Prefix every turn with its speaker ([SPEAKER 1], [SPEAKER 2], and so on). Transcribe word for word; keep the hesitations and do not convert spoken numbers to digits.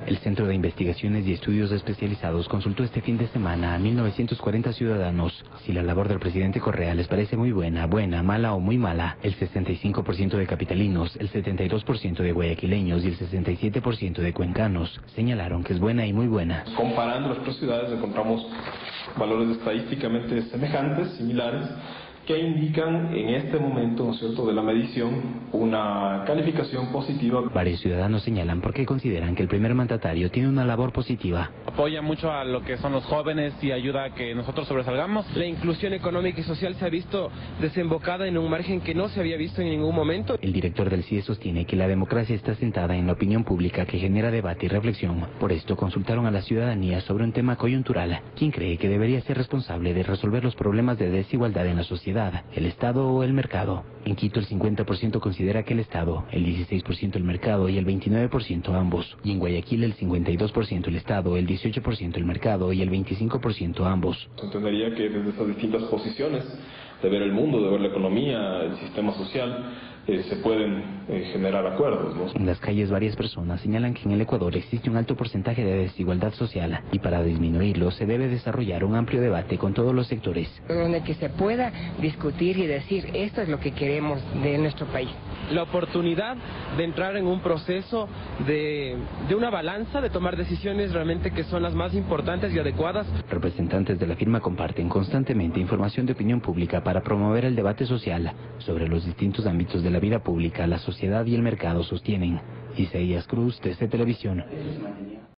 [SPEAKER 1] El Centro de Investigaciones y Estudios Especializados consultó este fin de semana a mil novecientos cuarenta ciudadanos si la labor del presidente Correa les parece muy buena, buena, mala o muy mala. El sesenta y cinco por ciento de capitalinos, el setenta y dos por ciento de guayaquileños y el sesenta y siete por ciento de cuencanos señalaron que es buena y muy buena.
[SPEAKER 2] Comparando las tres ciudades encontramos valores estadísticamente semejantes, similares, que indican en este momento, ¿no es cierto?, de la medición, una calificación positiva.
[SPEAKER 1] Varios ciudadanos señalan porque consideran que el primer mandatario tiene una labor positiva.
[SPEAKER 3] Apoya mucho a lo que son los jóvenes y ayuda a que nosotros sobresalgamos.
[SPEAKER 4] La inclusión económica y social se ha visto desembocada en un margen que no se había visto en ningún momento.
[SPEAKER 1] El director del C I E sostiene que la democracia está sentada en la opinión pública que genera debate y reflexión. Por esto consultaron a la ciudadanía sobre un tema coyuntural. ¿Quién cree que debería ser responsable de resolver los problemas de desigualdad en la sociedad? ¿El Estado o el mercado? En Quito el cincuenta por ciento considera que el Estado, el dieciséis por ciento el mercado y el veintinueve por ciento ambos. Y en Guayaquil el cincuenta y dos por ciento el Estado, el dieciocho por ciento el mercado y el veinticinco por ciento ambos.
[SPEAKER 2] Se entendería que desde estas distintas posiciones de ver el mundo, de ver la economía, el sistema social, eh, se pueden eh, generar acuerdos, ¿no?
[SPEAKER 1] En las calles varias personas señalan que en el Ecuador existe un alto porcentaje de desigualdad social y para disminuirlo se debe desarrollar un amplio debate con todos los sectores.
[SPEAKER 5] Donde que se pueda discutir y decir esto es lo que queremos de nuestro país.
[SPEAKER 4] La oportunidad de entrar en un proceso de, de una balanza, de tomar decisiones realmente que son las más importantes y adecuadas.
[SPEAKER 1] Representantes de la firma comparten constantemente información de opinión pública para promover el debate social sobre los distintos ámbitos de la vida pública, la sociedad y el mercado, sostienen. Isaías Cruz, T C Televisión.